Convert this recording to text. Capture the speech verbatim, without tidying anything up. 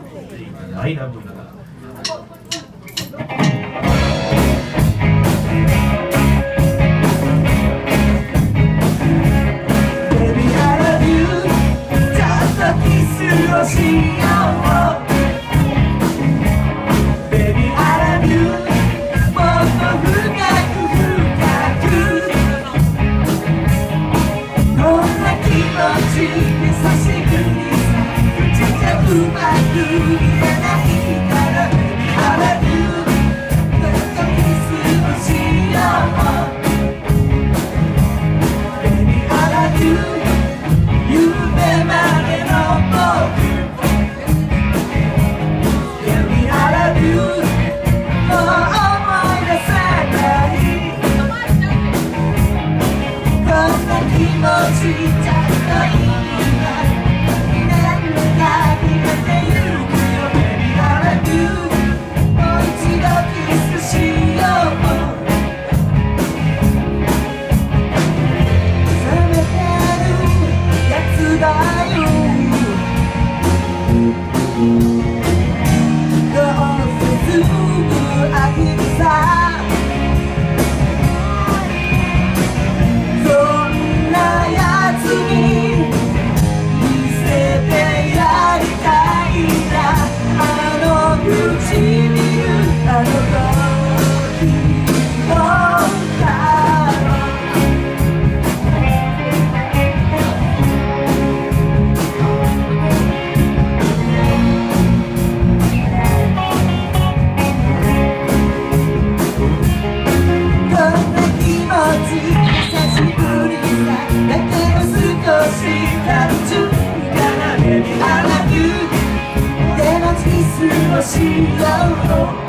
アイラブしよう Baby I love you もっと深く深くこんな気持ち優しくにさ口じゃうまく言えないから Baby I love you もっとキスをしよう Baby I love you 夢までの僕しよう